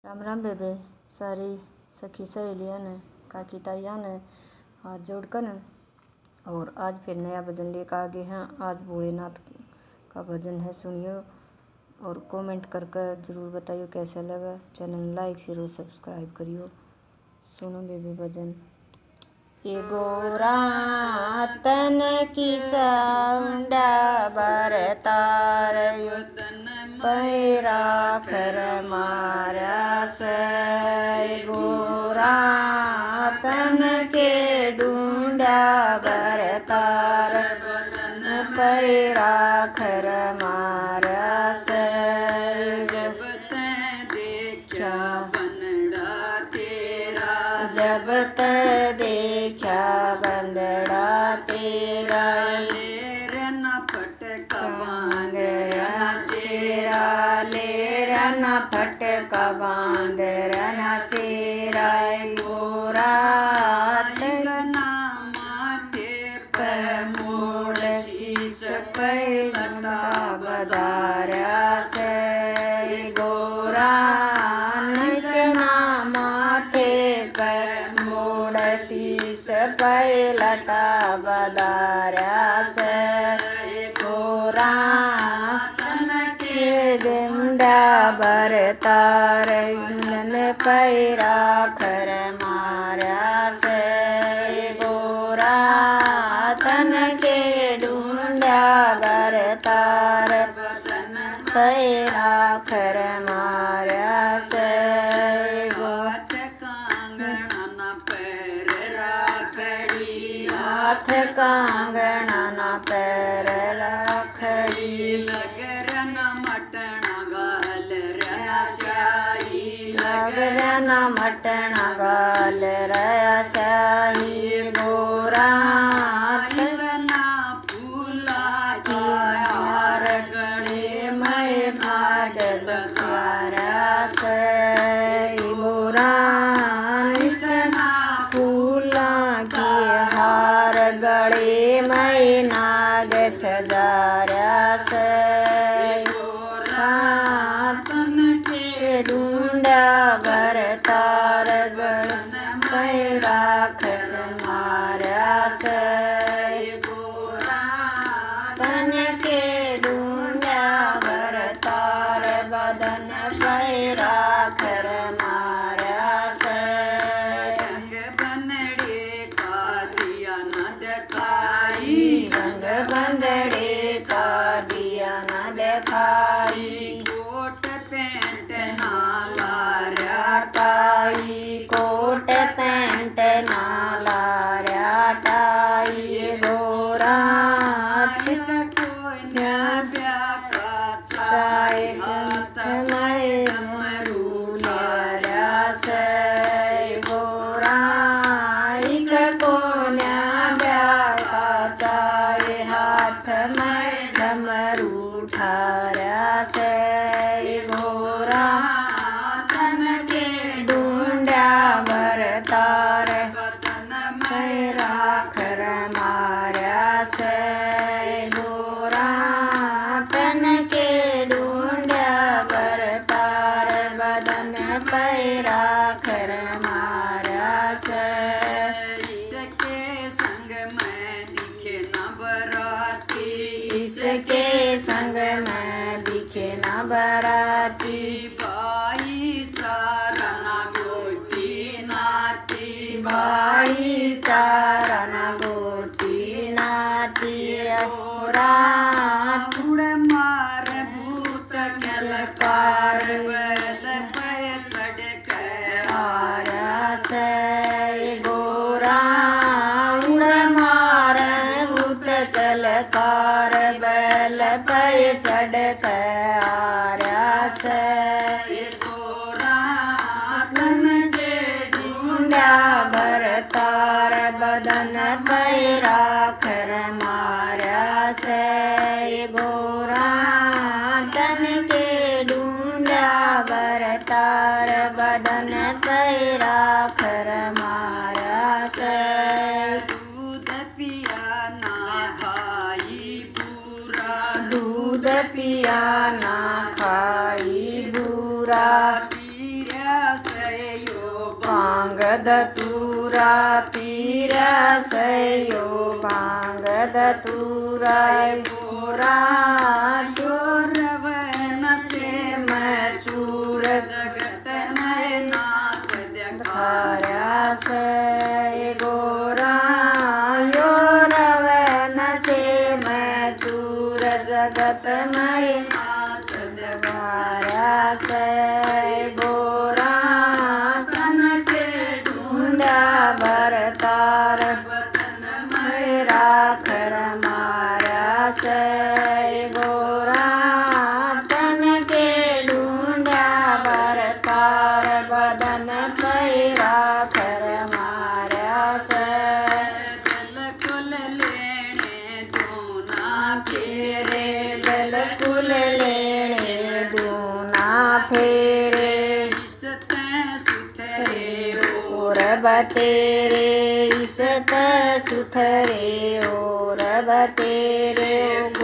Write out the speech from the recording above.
राम राम बेबे। सारी सखी सहेलियाँ ने काकी ताइयाँ ने हाथ जोड़कर न और आज फिर नया भजन लेकर आ गए हैं। आज भोलेनाथ का भजन है, सुनियो और कमेंट करके ज़रूर बताइयो कैसा लगा। चैनल लाइक शेयर और सब्सक्राइब करियो। सुनो बेबे भजन। ये गोरा तन की सौंडा बरतार पैरा खर मारा से गोरा तन के ढूंढा बरतार पैरा खर मारा से जब देखा बंदड़ा तेरा, जब देखा बंदड़ा तेरा लेरना फटका बांदरना सेरा, लेरना फटका बांदरना सेरा गोरा तगना माथे पे मोड़ शीस पैलटा बदारा से गोरा तगना माथे पे मोड़ शीस पैलटा बदारा से गोरा डिंडा बरतार पैरा खर मारा से गोरा तन के ढूंढा बरतार पैरा खर मारा से हाथ कांगना पैर राखड़ी, हाथ कांगना पैर राखड़ी लगरना मटना गाल रना शाही, लगरना मटना गाल रया शाही गोरा तगना फूला की हार गले मैं मार्ग सखारा से गोरा तगना फूला की हार गले मैं नाग सजारा से गोरा तन के ढूंढा बरतार गण पैरा खस मारा से गोरा तन के ढूंढा बरतार बदन पैरा खर मारा से रंग बनड़े का दिया न दिखाई, रंग बंदड़े का दिया न दिखाई कोट पैंट नाला टाई, कोट पैंट नाला टाई गोरा चाय हाथ में मरूलिया से गोरा कोन्या ब्याह चाय हाथ में डमरू ठारा से गोरा तन के ढूंढा बरतार पैरा खर मारा से गोरा तन के ढूंढा बरतार बदन पैरा खर मारा से इसके संग में दिखे न बराती, इसके संग में दिखे न बराती भाईचारा न गोती नाती, भाईचारा न गोती नाती गोरा तुड़ मार भूत गलकार बल पे चढ़ कर आरा से गोरा उड़ मार भूत गलकार बल पे चढ़ कर आरा से गोरा तन के ढूंढा बरतार बदन पैरा खर मारा से गोरा तन के ढूंढा बरतार बदन पैरा खर मारा से दूध पिया ना खाई पूरा, दूध पिया ना खाई पूरा पीरा धतूरा पीरा सयो भांग धतूरा गोरा जोरव नशे में चूर जगत में नाच दिखाया से गोरा योरव नशे में चूर जगत में नाच दिखाया से गोरा तन के ढूंढा भरतार बदन में राखर मारा से गोरा तन के ढूंढा भरतार बदन में राखर मारा से बिल्कुल लेने दूना फेरे बिल्कुल लेने दूना फेरे इसते सुथरे और बतेरे इसते सुथरे और बतेरे